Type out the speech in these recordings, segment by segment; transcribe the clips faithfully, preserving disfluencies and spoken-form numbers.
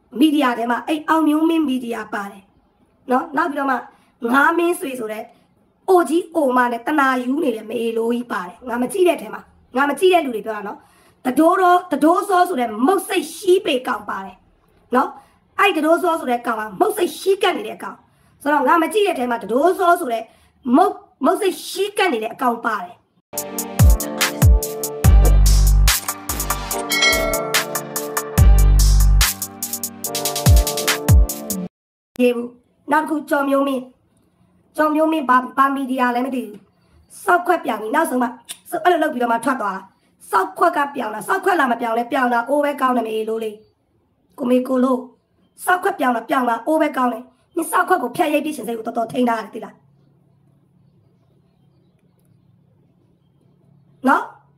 media ထဲမှာအဲ့အောင်မျိုးမင်း media ပါတယ်နော်နောက်ပြီးတော့မှငါမင်းဆွေဆိုတဲ့အိုကြီးအိုမနဲ့တနာယူနေတဲ့မေလိုကြီးပါတယ်ငါမကြည့်တဲ့ထဲမှာငါမကြည့်တဲ့လူတွေပြောတာနော်တဒိုးတော့တဒိုးစောဆိုတဲ့မုတ်စိတ်ရှိပေကောင်ပါတယ်နော်အဲ့တဒိုးစောဆိုတဲ့ကောင်ကမုတ်စိတ်ရှိကတ်နေတဲ့ကောင်ဆိုတော့ငါမကြည့်တဲ့ထဲမှာတဒိုးစောဆိုတဲ့မုတ်မုတ်စိတ်ရှိကတ်နေတဲ့အကောင်ပါတယ်ရေဘူးနောက်တစ်ခုကြော်မျိုးမင်းကြော်မျိုးမင်းဘာဘာမီဒီယာလည်းမသိဘူးစောက်ခွက်ပြောင်ပြီးနောက်ဆုံးမှအဲ့လိုလုပ်ပြီးတော့မှထွက်သွားတာစောက်ခွက်ကပြောင်တာစောက်ခွက်လာမပြောင်လဲပြောင်တာအိုးပဲကောင်းတယ်မေလို့လေကိုမေကိုလို့စောက်ခွက်ပြောင်တာပြောင်တာအိုးပဲကောင်းတယ်你少块股票一笔钱才有多多听他的对啦，喏，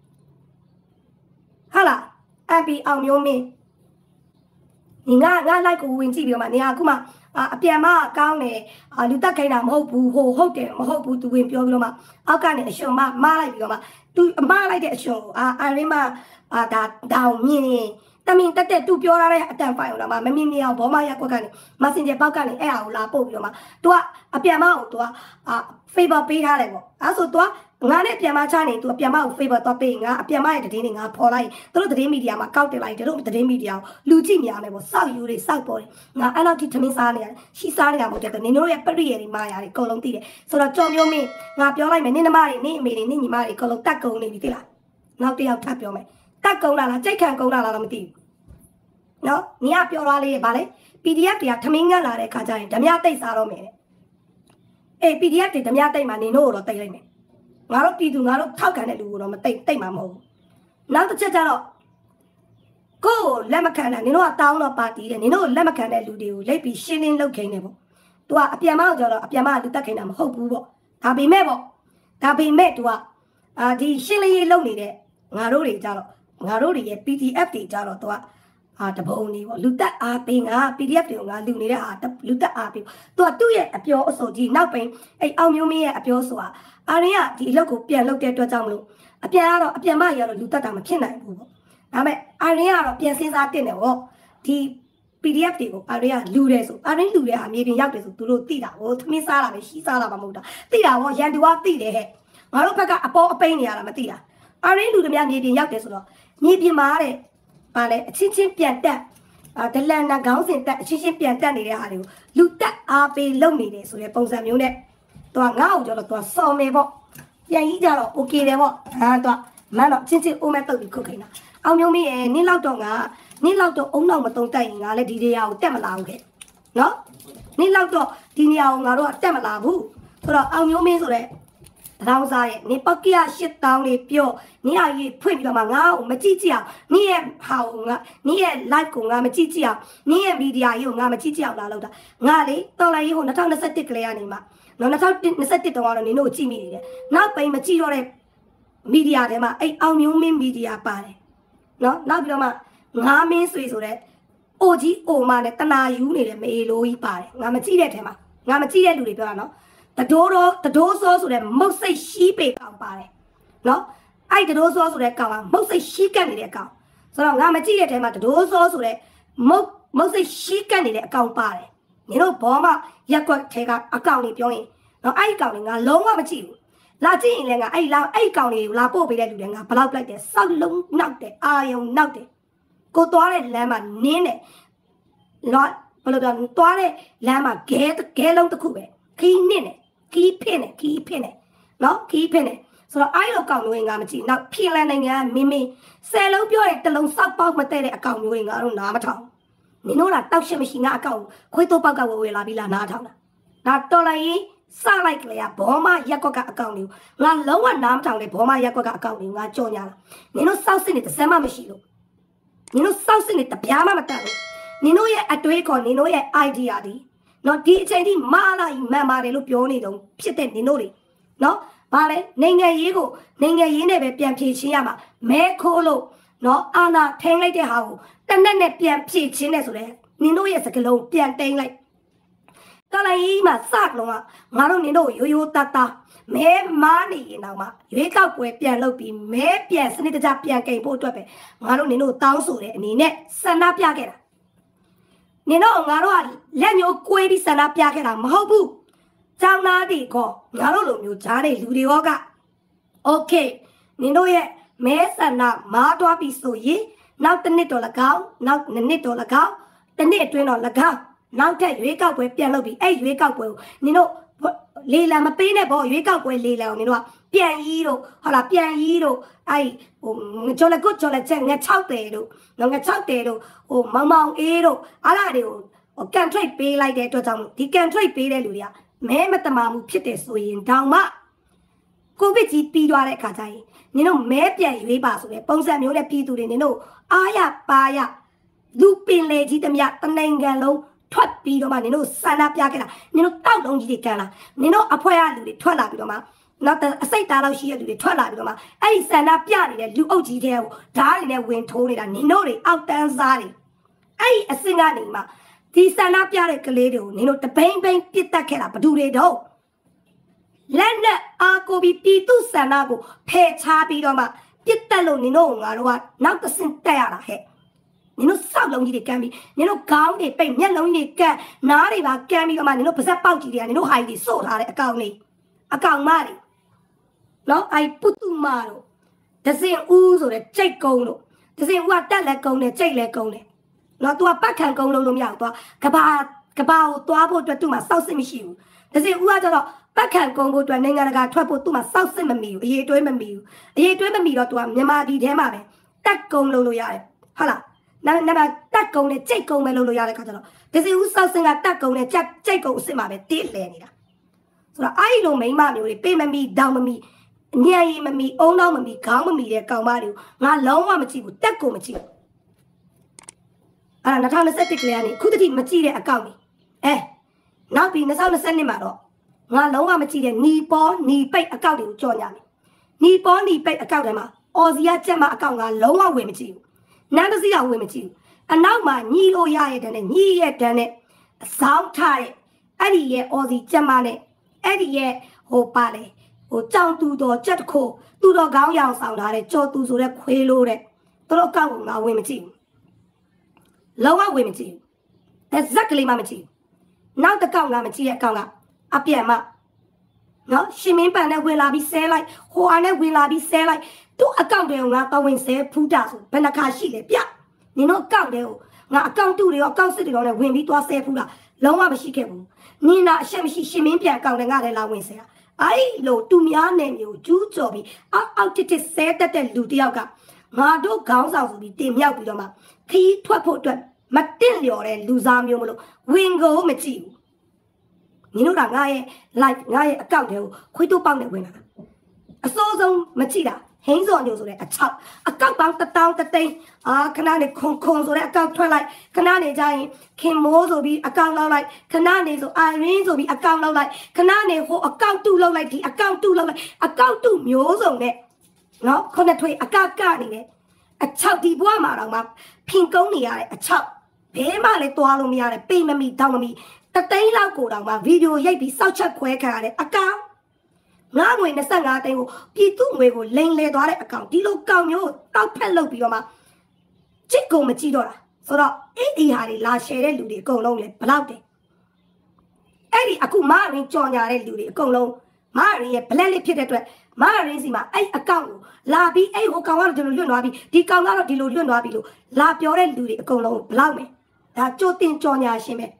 好啦，按比澳苗面，你俺俺来个文字表嘛，你阿姑嘛啊边嘛讲嘞啊，你打开那冇补好好的冇好补读文表了嘛，我讲嘞上马马来表嘛，对马来的上啊啊你嘛啊打打面。但面得得都表啦嘞，但快了嘛，没面面啊，宝马也过干哩，马现在包干哩，哎呀，拉包表嘛，多啊边嘛有多啊，飞包背他来个，啊说多，俺嘞边嘛差哩多，边嘛有飞包多背，俺边嘛也得听哩，俺跑来，都都得米dia嘛，搞得来，都得米dia，路子面嘞个，少有嘞少包嘞，俺俺老去他们啥哩，西啥哩啊，冇得个，你侬也不理哩嘛呀哩，高龙地嘞，所以做苗面，俺表来没你那嘛哩，你没哩，你你嘛哩，高龙打工哩对啦，俺都要打表没。打工啦啦，再看工啦啦，咁啲，喏，你阿表啦哩，把嘞 P D F 啲啊，他们啱啦嘞，卡在，他们阿对啥咯咩？誒 P D F 啲他们阿對嘛，你攞咯對嚟咩？我攞邊度我攞偷緊嘅路咯，咪對對嘛冇。嗱都出咗咯，嗰你咪看啦，你攞阿當咯八啲嘅，你攞你咪看嘅路條，你比先年攞緊嘅噃。都話阿邊媽咗咯，阿邊媽都得緊啊，好補喎。但係咩噃？但係咩都話啊啲先年攞嚟嘅，我攞嚟咗咯。我攞嚟嘅 P D F 啲就落到啊，啊特步呢喎，錄得啊邊啊 P D F 條啊錄嚟咧啊，特錄得啊邊，都話都嘢一表數字，နောက်邊誒澳苗咩一表數啊，啊你啊ဒီလောက်ကိုပြန်လုပ်တဲ့အတွက်ကြောင့်မလို့အပြန်ကတော့အပြန်မရတော့လူတက်တာမဖြစ်နိုင်ဘူးပေါ့။ဒါပေမဲ့အာရင်းကတော့ပြန်စဉ်းစားတင်တယ်ပေါ့။ဒီ P D F တွေကိုအာရင်းကလူတယ်ဆိုအာရင်းလူတဲ့ဟာမြေပြင်ရောက်တယ်ဆိုသူတို့သိတာဟိုသမင်းစားတာပဲရှိစားတာမှမဟုတ်တာ။သိတာပေါ့ရန်သူကသိတယ်ဟဲ့။ငါတို့ဘက်ကအပေါ်အပိန်းနေရတာမသိတာ။အာရင်းလူတွေများမြေပြင်ရောက်တယ်ဆိုတော့မြေပြင်မှာတဲ့ပါလေအချင်းချင်းပြန်တက်အာဒလန်နာခေါင်းစဉ်တက်အချင်းချင်းပြန်တက်နေတဲ့ဟာတွေကိုလူတက်အားပေးလုပ်နေတယ်ဆိုတဲ့ပုံစံမျိုးနဲ့သူကငါ့ကိုကြောတော့သူကစော်မယ်ပေါ့ပြန်ကြီးကြတော့ okay တယ်ပေါ့ဟာသူကမန်းတော့ချင်းချင်းအိုးမဲ့တုတ်ပြီးခုတ်ခိန်တာအောင်မျိုးမင်းရဲ့နင်းလောက်တော့ငါနင်းလောက်တော့အုံနောက်မတုံတက်ရင်ငါလည်းဒီနေရာကိုတက်မလာဘူးခဲ့နော်နင်းလောက်တော့ဒီနေရာကိုငါတို့ကတက်မလာဘူးဆိုတော့အောင်မျိုးမင်းဆိုတဲ့တောင်းစားရဲ့နေပကီယာရှစ်တောင်းလေးပြောနေရကြီးဖွင့်ပြီးတော့မှငါ့ကိုမကြည့်ကြည့်အောင်နေရဲ့ဟာကိုငါနေရဲ့ live ကိုငါမကြည့်ကြည့်အောင်နေရဲ့ media ကြီးကိုငါမကြည့်ကြည့်အောင်လာလို့တာငါလေတော်လိုက်ရေးဟိုtwenty twenty-oneကလေးကနေမှနော်twenty twenty-oneတုန်းကတော့နင်တို့ကြည့်မိနေတယ်နောက်ပိုင်းမကြည့်တော့တဲ့ media ထဲမှာအဲ့အောင်မျိုးမင်း media ပါတယ်နော်နောက်ပြီးတော့မှငါမင်းဆွေဆိုတဲ့အိုကြီးအိုမနဲ့တနာယူနေတဲ့မေလိုကြီးပါတယ်ငါမကြည့်တဲ့ထဲမှာငါမကြည့်တဲ့လူတွေပြောတာနော်တဒိုးတော့တဒိုးစောဆိုတဲ့မုတ်စိတ်ရှိပေကောင်ပါတယ်နော်အဲ့တဒိုးစောဆိုတဲ့ကောင်ကမုတ်စိတ်ရှိကတ်နေတဲ့အကောင်ဆိုတော့ငါမကြည့်တဲ့ထဲမှာတဒိုးစောဆိုတဲ့မုတ်မုတ်စိတ်ရှိကတ်နေတဲ့အကောင်ပါတယ်ညီတို့ဘောမရက်ကွက်ထဲကအကောင်တွေပြောရင်နော်အဲ့ဒီကောင်တွေငါလုံးဝမကြည့်ဘူးလာကြည့်ရင်လည်းငါအဲ့လာအဲ့ကောင်တွေကိုလာပို့ပေးတဲ့လူတွေငါဘလောက်လိုက်တယ်စောက်လုံးနောက်တယ်အာယုံနောက်တယ်ကိုသွားတဲ့လမ်းမှာနင်းတယ်နော်ဘယ်လိုပြောသွားတဲ့လမ်းမှာဂဲဂဲလုံးတစ်ခုပဲခီးနင်းတယ်ခီးဖင်းတယ်ခီးဖင်းတယ်နော်ခီးဖင်းတယ်ဆိုတော့အဲ့လိုကောင်မျိုးငါမကြည့်နောက်ဖင်လန်နိုင်ငံမင်းမင်းဆယ်လုံးပြောရင်တစ်လုံးစောက်ပေါက်မတဲ့တဲ့အကောင်မျိုးငါတို့နားမထောင်နင်တို့လားတောက်ရှက်မရှိငါအကောင်ခွေးတော့ပေါက်ကဝဝေလာပြီးလားနားထောင်တာဒါတော်လိုက်ရင်စလိုက်ကြလေဘောမရက်ကွက်ကအကောင်လေးငါလုံးဝနားမထောင်လေဘောမရက်ကွက်ကအကောင်လေးငါကြော်ညာလားနင်တို့စောက်စစ်နေတစ်စမ်းမှမရှိလို့နင်တို့စောက်စစ်နေတပြားမှမတတ်လို့နင်တို့ရဲ့အတွေးခေါ်နင်တို့ရဲ့ idea ဒီနော်ဒီအချိန်ထိမာလာမှန်ပါတယ်လို့ပြောနေတော့ဖြစ်တဲ့နင်တို့တွေနော်ဘာလဲနိုင်ငံရေးကိုနိုင်ငံရေးနဲ့ပဲပြန်ဖြေချင်းရမှာမဲခိုးလို့နော်အာနာထိန်လိုက်တဲ့ဟာကိုတနက်နဲ့ပြန်ဖြေချင်းနဲ့ဆိုတဲ့နင်တို့ရဲ့စကလုံးပြန်တိန်လိုက်တော်လိုက်ကြီးမှာစကလုံးကငါတို့နင်တို့ရိုးရိုးတတ်တာမဲမားနေရင်တော့မှရွေးကောက်ပွဲပြန်လုပ်ပြီးမဲပြန်စနစ်တကျပြန်ကိန်ဖို့အတွက်ပဲငါတို့နင်တို့တောင်းဆိုတဲ့အနေနဲ့ဆန္ဒပြခဲ့တာ你那我罗连有贵的山那边个啦，冇不，张哪的个，我罗路有家的路的我个 ，OK， 你那也没山那马多比所以，那等你多了高，那等你多了高，等你对了了高，那在越高贵变路比，哎越高贵，你那你来嘛变那不越高贵你来，你话变异咯，好啦变异咯，哎，我做了个做了正个炒地咯，那个炒地咯，哦毛毛诶咯，阿拉的。我干脆背来的多张，你干脆背来路呀，没么的嘛木皮的所以当嘛，过辈子背多来卡在，你那没变尾巴说的，本身有点背多的，你那啊呀爸呀，路边来几点呀，等那个路脱背了嘛，你那山那边个啦，你那到东西的干啦，你那阿婆呀路的脱啦的嘛，那等谁打到西路的脱啦的嘛，哎山那边的路欧几条，哪里的温土的啦，你那的奥丹沙的，哎啊是哪里嘛？第三那边的个来头，你侬得平平别打开啦，不ดู来头。然呢，阿哥比比都三那个配差别了嘛，别打了你侬啊的话，那个是带下来嘿。你侬少容易的干比，你侬高的比人容易干，哪里话干比个嘛？你侬不是包几的，你侬还得收他的高呢，啊高嘛的，喏哎不都嘛咯，但是乌说的最高咯，但是我带来高呢，最来高呢。那多八看公路路苗多，可把可把多部多都嘛少什么修，但是我叫做八看公路多那个那个拖部都嘛少什么没有，一堆么没有，一堆么没有多，你妈地天嘛呗，搭公路路呀嘞，好啦，那那么搭公的这公的路路呀嘞，看到了，但是我少生啊搭公的这这公是嘛呗跌来的啦，所以爱路没嘛没有的，北么没东么没，年一么没，欧闹么没，高么没的高嘛了，我老我么记不，搭公么记。啊，那他们说的个呀，你哭得听没记得啊？讲你，哎，那边那上那生的嘛咯，我老话没记得，你包你背啊讲的有做呀？你包你背啊讲的嘛？我是要讲嘛讲我老话会没记，那都是要会没记。啊，那嘛你老爷爷的呢，你爷的呢，上台，阿里爷我是讲嘛呢，阿里爷我爸嘞，我长多多这个，多多刚养上台嘞，做多做嘞快乐嘞，都老讲我会没记。老话会没记，但是这个里嘛没记，哪得讲啊没记也讲啊，阿边嘛，喏，新民办的为哪边生来，华呢为哪边生来，都阿讲的我到温生普达数，本来开始的边，你喏讲的我讲多的我讲是的我呢温边多生普达，老话没写给我，你那什么是新民办讲的我来老温生啊，哎，老都面呢有主作比，啊啊这这生得的路的要讲。我都讲上是比对面比了嘛，可以突破断，没定了嘞，路上有么咯？温哥没记，你侬讲我也来，我也讲的，会都帮的温啊，啊，所中没记啦，很少就是嘞，啊吵，啊讲帮得当得对，啊，看那里空空说嘞，讲出来，看那里在看毛说比啊讲老来，看那里说爱人说比啊讲老来，看那里和啊讲都老来的，啊讲都老来，啊讲都苗种嘞。喏，可能推啊嘎嘎哩嘞，啊炒地波嘛人嘛，偏工哩啊嘞，啊炒，白嘛嘞多路咪啊嘞，白么咪汤么咪，特等老过人嘛 ，video 一比少吃快看嘞，啊讲，我为那生啊等我，比都为我零来多嘞啊讲，地路讲哟，到拍路比了嘛，这个我们知道啦，说到一地下哩拉车嘞路哩公路嘞不老的，哎哩阿姑妈人装下嘞路哩公路，妈人也不来哩撇得多。马人是嘛？哎，阿讲我拉比哎，我讲我就乱拉比，你讲我就乱拉比咯，拉表嘞路哩公路不老咩？啊，做定做伢些咩？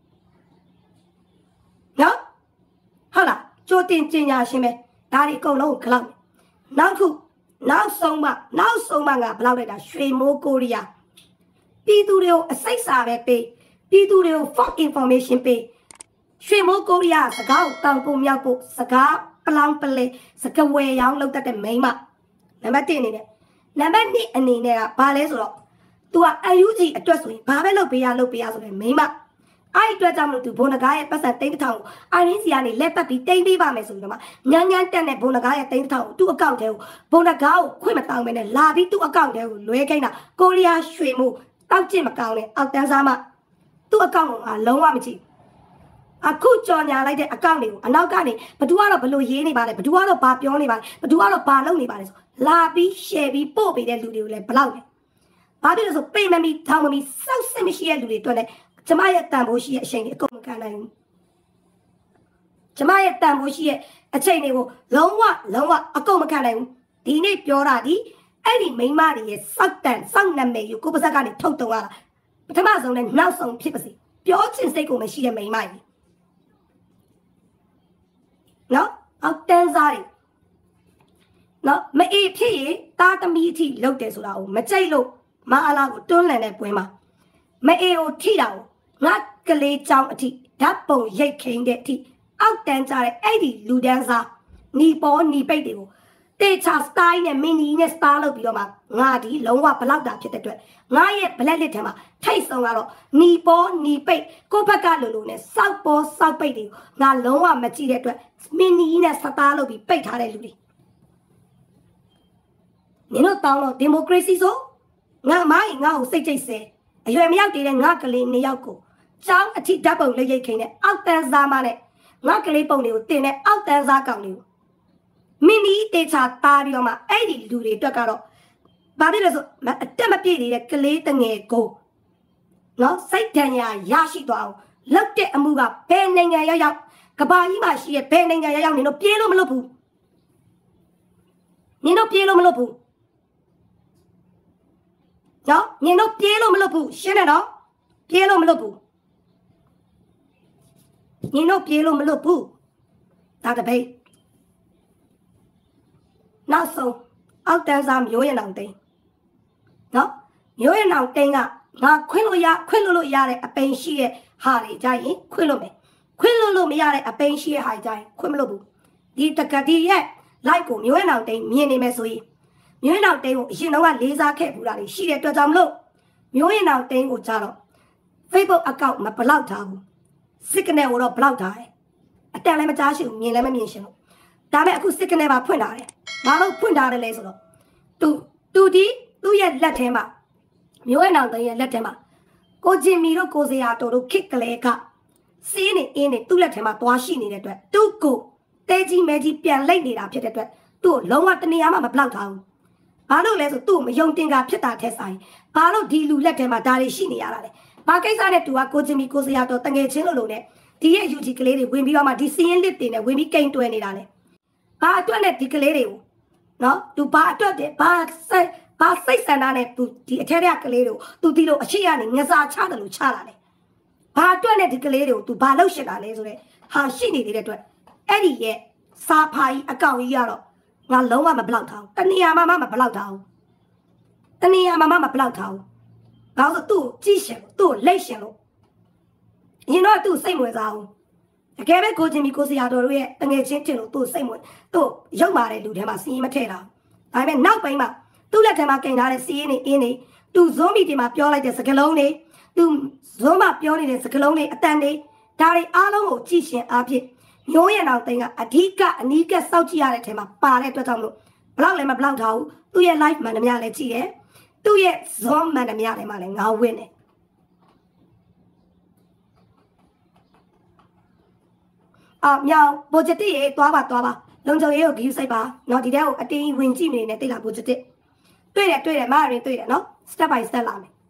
喏，好啦，做定做伢些咩？哪里公路不老？哪库哪送嘛？哪送嘛啊？不老嘞啦，水母锅哩呀，比度了谁啥呗呗？比度了 fuck information 呗？水母锅哩呀，是搞当铺苗铺，是搞。不啷不嘞，是个外洋路得的美嘛？那么对你呢？那么你你呢？把来说，都啊，哎有几多岁？把来路比呀路比呀说的美嘛？哎，多咱们都不能干，不是等汤，哎，你是啊你来不比等比吧没说的嘛？年年等的不能干，等汤都讲的，不能干，快么当面的，拉比都讲的，乱开那，高丽啊水母，到这么讲的，啊等啥嘛？都讲啊，老话没去。啊，酷做伢来的啊讲的，啊老讲的，不多了不录音的吧嘞，不多了把表的吧，不多了把弄的吧嘞，拉比、写比、报比的录的嘞不老的， ဘာဖြစ်လို့ဆိုပိတ်မမီထောင်မမီစောက်စစ်မရှိတဲ့လူတွေအတွက်လည်းကျမရဲ့တန်ဖိုးရှိတဲ့အချိန်တွေအကုန်မခံနိုင်ဘူးကျမရဲ့တန်ဖိုးရှိတဲ့အချိန်တွေကိုလုံးဝလုံးဝအကုန်မခံနိုင်ဘူးဒီနေ့ပြောတာဒီအဲ့ဒီမိန်းမတွေရဲ့စောက်တန်စောက်နာမည်ကိုကိုပါဇက်ကနေထုတ်တုံးရတာပထမဆုံးနဲ့နောက်ဆုံးဖြစ်ပါစေပြောချင်စိတ်ကိုမရှိတဲ့မိန်းမကြီးနော်အောက်တန်းစားတွေနော်မအေးဖြစ်ရင်တားသမီးအထိလောက်တယ်ဆိုတာကိုမကြိုက်လို့မအားလာကိုတွန်းလှန်တဲ့ပွဲမှာမအေးကိုထိတာကိုငါကလေးချောင်းအထိဓာတ်ပုံရိတ်ခိန်တဲ့အထိအောက်တန်းကြတဲ့အဲ့ဒီလူဒန်းစားနီပေါ်နီပိတ်တွေကိုတေချာစတိုင်းနဲ့မင်းနီနဲ့စတားလုပ်ပြီးတော့မှငါဒီလုံးဝဘလောက်တာဖြစ်တဲ့အတွက်ငါရဲ့ဘလက်လစ်ထဲမှာထိတ်ဆုံးကတော့နီပေါ်နီပိတ်ကိုဘက်ကလိုလိုနဲ့စောက်ပေါ်စောက်ပိတ်တွေကိုငါလုံးဝမကြည့်တဲ့အတွက်မင်းနီနဲ့စတားလုပ်ပြီးပိတ်ထားတဲ့လူတွေနင်တို့တောင်းတော့ဒီမိုကရေစီဆိုငါမိုင်းငါ့ကိုစိတ်ကြိတ်စေအရွယ်မရောက်သေးတဲ့ငါကလေးနှစ်ယောက်ကိုကျောင်းအထိဓာတ်ပုံလက်ရိတ်ခိန်နဲ့အောက်တန်းစားမနဲ့ငါကလေးပုံတွေကိုတင်တဲ့အောက်တန်းစားကောင်တွေကိုမင်းဒီတေချာတားပြီးတော့မှအဲ့ဒီလူတွေအတွက်ကတော့ဘာဖြစ်လဲဆိုအတက်မပြည့်နေတဲ့ကလေးတငယ်ကိုနော်စိတ်ဒဏ်ရာရရှိသွားအောင်လောက်တဲ့အမှုကဘယ်နိုင်ငံရောက်ရောက်ကဘာကြီးမှရှိရဲ့ဘယ်နိုင်ငံရောက်ရောက်နင်တို့ပြေးလို့မလွတ်ဘူးနင်တို့ပြေးလို့မလွတ်ဘူးနော်နင်တို့ပြေးလို့မလွတ်ဘူးရှင်းတယ်နော်ပြေးလို့မလွတ်ဘူးနင်တို့ပြေးလို့မလွတ်ဘူးဒါတပိတ်နောက်ဆုံးအောက်တန်းစားမျိုးရအောင်တိန်နော်မျိုးရအောင်တိန်ကငါခွင့်လို့ရခွင့်လို့လို့ရတဲ့အပိန်ရှိရဲ့ဟာတွေကြရင်ခွင့်လို့မယ်ခွင့်လို့လို့မရတဲ့အပိန်ရှိရဲ့ဟာကြရင်ခွင့်မလို့ဘူးဒီတကတိရဲ့ like ကိုမျိုးရအောင်တိန်မြင်နေမယ်ဆိုရင်မျိုးရအောင်တိန်ကိုအရင်တော့ကလေးစားခဲ့ဘူးလားလေရှိတဲ့အတွက်ကြောင့်မလို့မျိုးရအောင်တိန်ကိုကြတော့ Facebook account မဘလောက်ထားဘူး signal ကိုတော့ဘလောက်ထားတယ်အတန်လည်းမကြားရှိဘူးမြင်လည်းမမြင်ရှင်လို့ဒါပေမဲ့အခု signal ပါဖွင့်ထားတယ်ဘာလို့ဖွင့်ထားတယ်လဲဆိုတော့သူသူဒီသူ့ရဲ့လက်ထဲမှာမျိုးရအောင်တိန်ရဲ့လက်ထဲမှာကိုဂျင်မီတို့ကိုစရာတော်တို့ခစ်ကလေးကစီးနေအင်းနေသူ့လက်ထဲမှာသွားရှိနေတဲ့အတွက်သူ့ကိုတဲကြီးမဲကြီးပြန်လိုက်နေတာဖြစ်တဲ့အတွက်သူ့ကိုလုံးဝတနေရာမှမဘလောက်ထားဘူးဘာလို့လဲဆိုသူ့ကိုမယုံတင်ကဖြစ်တာထက်ဆိုင်ဘာလို့ဒီလူလက်ထဲမှာဒါတွေရှိနေရတာလဲဘာကိစ္စနဲ့သူကကိုဂျင်မီကိုစရာတော်တငယ်ချင်းလို့လို့နဲ့ဒီရဲ့ ယူ ဂျီ ကလေးတွေဝင်ပြီးတော့မှဒီစီးရင်လစ်တင်နဲ့ဝင်ပြီးကိန်းတွဲနေတာလဲဘာအတွက်နဲ့ဒီကလေးတွေကိုနော်သူဘာအတွက်တဲ့ဘာစိတ်ဘာစိတ်ဆန္ဒနဲ့သူဒီအထက်ထက်ကလေးတွေကိုသူဒီလိုအရှိကနေငစားချတယ်လို့ချလာတယ်ဘာအတွက်နဲ့ဒီကလေးတွေကိုသူဘာလုပ်ရှင်းတာလဲဆိုတော့ဟာရှိနေသေးတဲ့အတွက်အဲ့ဒီရဲ့စာဖာကြီးအကောင့်ကြီးကတော့ငါလုံးဝမဘလောက်ထားဘူးတနေရာမှမဘလောက်ထားဘူးတနေရာမှမဘလောက်ထားဘူးဘာလို့သူ့ကြည့်ရှင်သူ့လိတ်ရှင်လို့ရင်တော့သူ့စိတ်ဝင်စားဘူးတကယ်ပဲကိုချင်းမီကိုစရာတော်တို့ရဲ့တငယ်ချင်းတင်လို့သူ့စိတ်ဝင်သူ့ရုပ်မာတဲ့လူထဲမှာစီးရင်မထည့်တာဒါပေမဲ့နောက်ပိုင်းမှာသူ့လက်ထဲမှာကင်ထားတဲ့စီးရင်နေအင်းနေသူ့ဇွန်မီတင်မှာပြောလိုက်တဲ့စကားလုံးတွေသူဇွန်မှာပြောနေတဲ့စကားလုံးတွေအတန်တွေဒါတွေအားလုံးကိုကြည့်ရှင်အားဖြင့်မျိုးရအောင်တိန်ကအဓိကအနီးကစောက်ကြည့်ရတဲ့အထဲမှာပါတဲ့အတွက်ကြောင့်မလို့ဘလောက်လည်းမဘလောက်ထားဘူးသူ့ရဲ့ live မှန်တယ်များလည်းကြည့်တယ်သူ့ရဲ့ zone မှန်တယ်များလည်းမှလည်းငါဝင်းတယ်အာမြောင် positive ရေသွားပါသွားပါလုံချုံရေးကို view စိတ်ပါเนาะဒီတဲ့ကိုအတင်းဝင်ကြည့်နေနေတိတ်လာ positive တွေ့တယ်တွေ့တယ်မရရင်တွေ့တယ်เนาะ step by step လာမယ်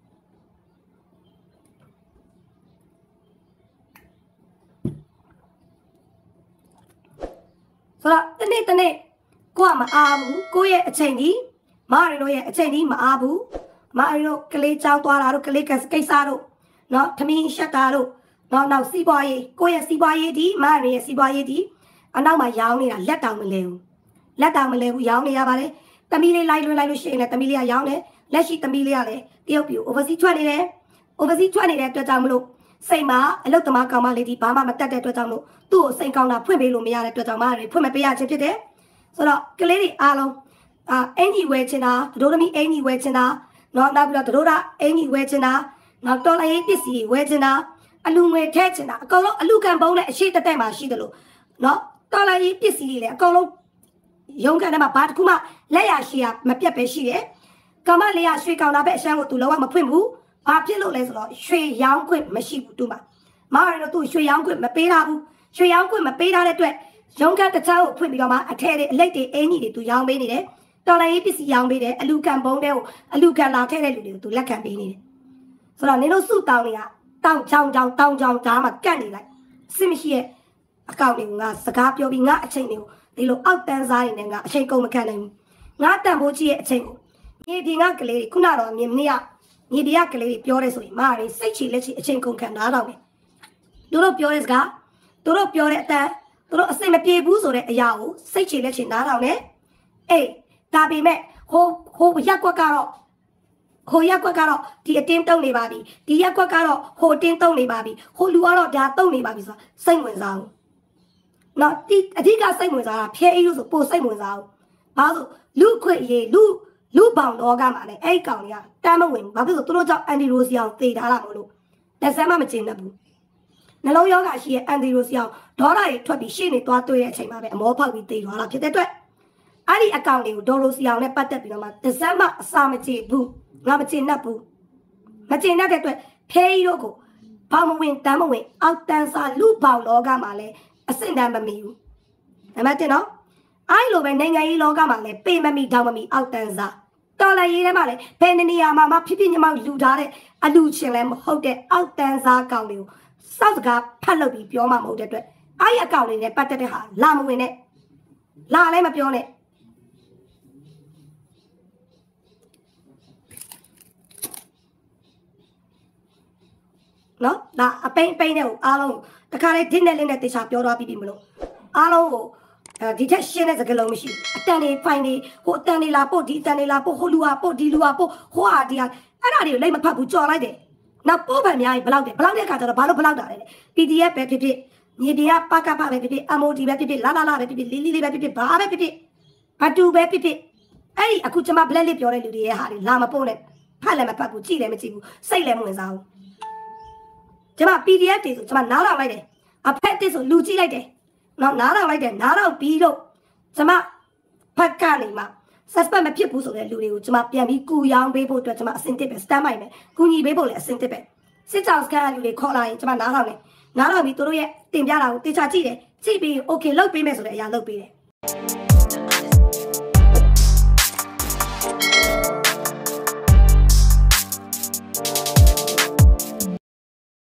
ဆိုတော့တနေ့တနေ့ကိုကမအားဘူးကိုရဲ့အချိန်ကြီးမရတို့ရဲ့အချိန်ကြီးမအားဘူးမရတို့ကလေးချောင်းသွားတာတို့ကလေးကိစ္စတို့เนาะထမင်းရှက်တာတို့နောက်နောက်စီးပွားရေးကိုရဲ့စီးပွားရေးဒီမရရဲ့စီးပွားရေးဒီအနောက်မှာရောင်းနေတာလက်တောင်မလဲဘူးလက်တောင်မလဲဘူးရောင်းနေရပါတယ်တမီးလေးလိုက်လွှဲလိုက်လို့ရှိရင်လည်းတမီးလေးကရောင်းတယ်လက်ရှိတမီးလေးကလည်းတရုတ်ပြည် overseas ထွက်နေတယ် overseas ထွက်နေတဲ့အတွက်ကြောင့်မလို့စိတ်မှာအလုတ်သမားကောင်မလေးဒီဘာမှမတက်တဲ့အတွက်ကြောင့်မလို့သူ့ကိုစိတ်ကောင်းတာဖွင့်ပေးလို့မရတဲ့အတွက်ကြောင့်မရဖွင့်မပေးရခြင်းဖြစ်တယ်ဆိုတော့ကလေးတွေအားလုံးအာအင်ကြီးဝဲချင်တာဒိုးသမီးအင်ကြီးဝဲချင်တာနောက်နောက်ပြီးတော့ဒိုးတာအင်ကြီးဝဲချင်တာနောက်တော်လိုင်းပစ္စည်းဝဲချင်တာအလူငွေထဲချင်တာအကောင်လုံးအလူကံပုံးနဲ့အရှိတက်တက်မှာရှိတယ်လို့နော်တော်လိုင်းပစ္စည်းတွေလည်းအကောင်လုံးရုံးကန်ထဲမှာဘာတစ်ခုမှလက်ရရှိရမပြတ်ပဲရှိတယ်ကမ္ဘာလေးရရွှေကောင်တာပဲအရှမ်းကိုသူလုံးဝမဖွင့်ဘူးဘာဖြစ်လို့လဲဆိုတော့ရွှေရောင်းခွင့်မရှိဘူးသူ့မှာမရတော့သူ့ရွှေရောင်းခွင့်မပေးထားဘူးရွှေရောင်းခွင့်မပေးထားတဲ့အတွက်ရုံးကန်တစ်ချောင်းကိုဖွင့်ပြီးတော့မှအထည်တွေအလိတ်တွေအင်းကြီးတွေသူရောင်းပေးနေတယ်တော်လည်းပစ္စည်းရောင်းပေးတယ်အလူခံပုံးတဲ့ကိုအလူခံလာထည့်တဲ့လူတွေကိုသူလက်ခံပေးနေတယ်ဆိုတော့နင်တို့စုတောင်းနေတာတောင်းချောင်းချောင်းတောင်းချောင်းဓာတ်မှာကတ်နေလိုက်စစ်မရှိရဲ့အကောင့်တွေကိုငါစကားပြောပြီးငါအချိန်တွေကိုဒီလိုအောက်တန်းစားနေနဲ့ငါအချိန်ကုန်မခံနိုင်ဘူးငါတန်ဖိုးကြီးရဲ့အချိန်ကိုမြေပြင်ကကလေးတွေခုနတော့မြေနေ့ကမြေပြင်ကကလေးတွေပြောတယ်ဆိုရင်မာရီစိတ်ချလက်ချအချိန်ကုန်ခံနားတော့တယ်သူတို့ပြောတဲ့စကားသူတို့ပြောတဲ့အတန်းသူတို့အစိမ့်မပြေဘူးဆိုတဲ့အရာကိုစိတ်ချလက်ချနားတော့တယ်အေးဒါပေမဲ့ဟိုဟိုရက်ကွက်ကတော့ဟိုရက်ကွက်ကတော့ဒီအတင်းတုံးနေပါပြီဒီရက်ကွက်ကတော့ဟိုအတင်းတုံးနေပါပြီဟိုလူကတော့ဒါတုံးနေပါပြီဆိုတာစိတ်ဝင်စားဘူးနော်ဒီအဓိကစိတ်ဝင်စားတာဖျဲအေးလို့ဆိုပိုစိတ်ဝင်စားဘူးဘာလို့လူခွေရေးလူလူပေါင်တော့ကမှလည်းအဲ့ကောင်တွေကတမ်းမဝင်ဘာဖြစ်လို့သူတို့ကြောင့်အန်တီရိုစီအောင်သေထားတာမလို့လက်ဆမ်းမမကျင်တတ်ဘူးနှလုံးရောဂါရှိရဲ့အန်တီရိုစီအောင်ဒေါ်လာတွေထွက်ပြီးရှေ့နေသွားတွေ့တဲ့အချိန်မှာပဲအမောဖောက်ပြီးသေသွားတာဖြစ်တဲ့အတွက်အဲ့ဒီအကောင့်တွေကိုဒေါ်ရိုစီအောင်နဲ့ပတ်သက်ပြီးတော့မှတစ်စမ်းမအစာမကျင်ဘူးငါမကျင်တတ်ဘူးမကျင်တတ်တဲ့အတွက်ဖဲကြီးတို့ကိုဘောင်မဝင်တမ်းမဝင်အောက်တန်းစားလူပေါင်လောကမှာလည်းအစင်တမ်းမမီဘူးဒါမှတင်နော်အဲ့လိုပဲနိုင်ငံရေးလောကမှာလည်းပေမမီတောင်မမီအောက်တန်းစားတော်လည်းရေးထဲမှာလည်းဘယ်နေရာမှာမှဖြစ်ဖြစ်ညမောက်လူထားတဲ့အလူချင်းလည်းမဟုတ်တဲ့အောက်တန်းစားကောင်တွေကိုစောက်စကားဖတ်လုပ်ပြီးပြောမှမဟုတ်တဲ့အတွက်အဲ့အကောင်တွေနဲ့ပတ်သက်တဲ့ဟာလာမဝင်နဲ့လာလည်းမပြောနဲ့နော်ဒါအပိန်အပိန်နဲ့ကိုအားလုံးတခါလေးဒင်းနဲ့လင်းနဲ့တေချာပြောသွားပြီးပြီမလို့အားလုံးကိုဒီထက်ရှင်းတဲ့စကားလုံးမရှိဘူးအတန်လေးဖိုင်လေးဟိုအတန်လေးလာပို့ဒီအတန်လေးလာပို့ဟိုလူဟာပို့ဒီလူဟာပို့ဟိုဟာဒီဟာအဲ့ဒါတွေကိုလိမ့်မဖတ်ဘူးကြော်လိုက်တယ်နောက်ပို့ဗန်များကြီးဘလောက်တယ်ဘလောက်တဲ့ခါကျတော့ဘာလို့ဘလောက်တာလဲ ပီ ဒီ အက်ဖ် ပဲဖြစ်ဖြစ်မြေပြင်ကပကပပဲဖြစ်ဖြစ် အမ် အို ဒီ ပဲဖြစ်ဖြစ်လာလာလာပဲဖြစ်ဖြစ်လီလီလေးပဲဖြစ်ဖြစ်ဘာပဲဖြစ်ဖြစ်ဘတူပဲဖြစ်ဖြစ်အဲ့ဒီအခုကျွန်မ black လေးပြောတဲ့လူတွေရဲ့ဟာတွေလာမပို့နဲ့ဖတ်လည်းမဖတ်ဘူးကြည့်လည်းမကြည့်ဘူးစိတ်လည်းမဝင်စားဘူးကျွန်မ ပီ ဒီ အက်ဖ် တွေဆိုကျွန်မနားထောင်လိုက်တယ်အဖက်တစ်ဆိုလူကြည့်လိုက်တယ်နော်နားထောင်လိုက်တယ်နားထောင်ပြီးတော့ကျွန်မဖက်ကနေမှ suspect မဖြစ်ဘူးဆိုတဲ့လူတွေကိုကျွန်မပြန်ပြီးကူရောင်းပေးဖို့အတွက်ကျွန်မအစင်တစ်ပဲ stand by မယ်ကူညီပေးဖို့လည်းအစင်တစ်ပဲစစ်ကြောင်စကန်လူတွေခေါ်လာရင်ကျွန်မနားထောင်တယ်နားထောင်ပြီးသူတို့ရဲ့တင်ပြတာကိုတေချာကြည့်တယ်ကြည့်ပြီး okay လုပ်ပေးမယ်ဆိုတဲ့အရာလုပ်ပေးတယ်